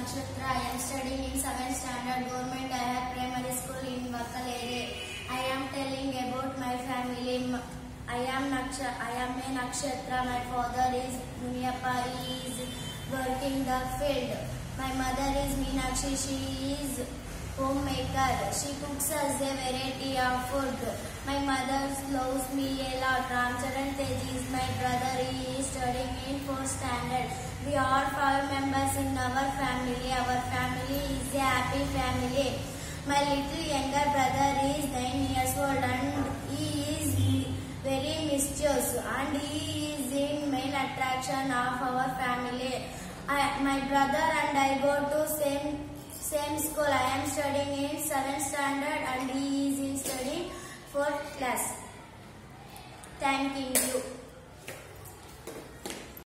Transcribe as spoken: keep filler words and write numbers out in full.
Nakshatra. I am studying in seventh standard Government Higher Primary School in Vakkalere. I am telling about my family. I am Naksha. I am a Nakshatra. My father is Muniyappa. He is working the field. My mother is Meenakshi. She is homemaker. She cooks us a variety of food. My mother loves me a lot. Ramcharan Tej is my brother. He is studying in fourth standard. We are five members in our family. Our family is a happy family. My little younger brother is nine years old and he is very mischievous and he is the main attraction of our family. I, my brother and I go to same same school. I am studying in seventh standard and he is in studying fourth class. Thanking you.